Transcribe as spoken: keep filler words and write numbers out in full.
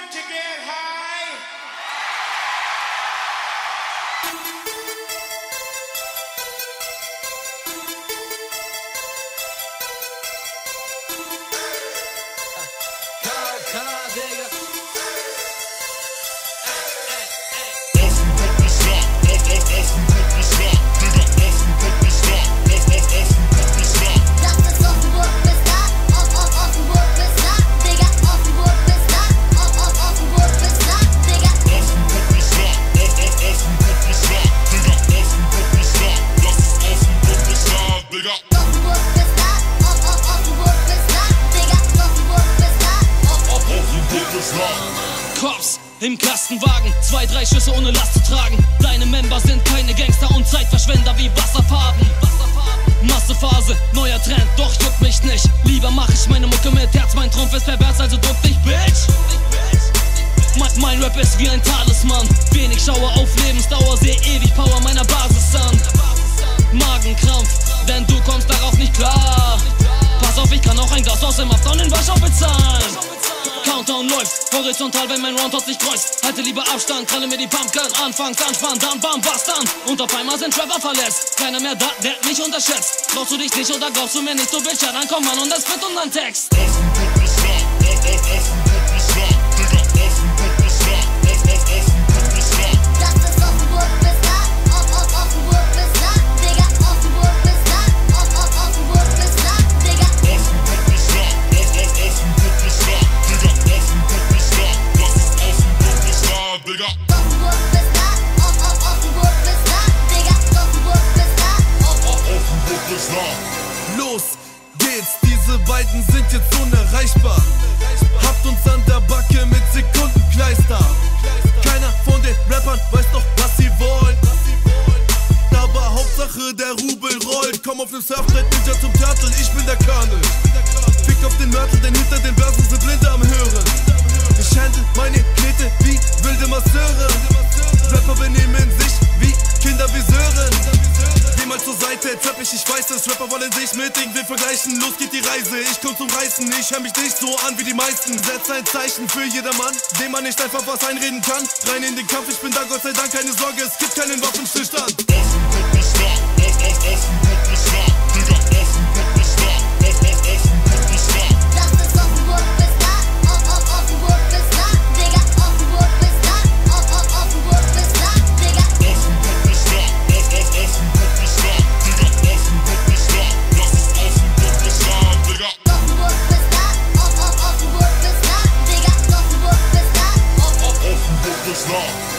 to get high? Cops im Kastenwagen, zwei, drei Schüsse ohne Last zu tragen. Deine Member sind keine Gangster und Zeitverschwender wie Wasserfarben. Massephase, neuer Trend, doch juckt mich nicht. Lieber mach ich meine Mucke mit Herz, mein Trumpf ist pervers, also duck dich, Bitch. Mein Rap ist wie ein Talisman, wenig Schauer auf Lebensdauer, seh ewig Power meiner Basis an. Magenkrampf, denn du kommst darauf nicht klar. Pass auf, ich kann auch ein Glas aus dem Uptown in Warschau bezahlen. Countdown läuft, horizontal, wenn mein Roundhouse sich kreuzt. Halte lieber Abstand, kralle mir die Pumpgun. Anfangs anspannen, dann bam, was dann? Und auf einmal sind Rapper verletzt. Keiner mehr da, der mich unterschätzt. Glaubst du dich nicht oder glaubst du mir nicht, du Bitch? Ja, dann komm an und das wird und dann Text. Los geht's, diese beiden sind jetzt unerreichbar. Habt uns an der Backe mit Sekundenkleister. Keiner von den Rappern weiß doch, was sie wollen. Aber Hauptsache der Rubel rollt. Komm auf dem Surfbrett, Ninja zum Turtle, ich bin der Colonel. Fick auf den Mörtel, denn hinter den Börsen sind Blinde am Hören. Ich handle meine Knete wie wilde Masseure. Rapper benehmen sich wie Kinderviseuren. Geh mal zur Seite, Teppich, ich weiß es. Rapper wollen sich mit irgendwem vergleichen. Los geht die Reise, ich komm zum Reißen. Ich hör mich nicht so an wie die meisten. Setz ein Zeichen für jedermann, dem man nicht einfach was einreden kann. Rein in den Kampf, ich bin da, Gott sei Dank, keine Sorge, es gibt keinen Waffenstillstand. It's not.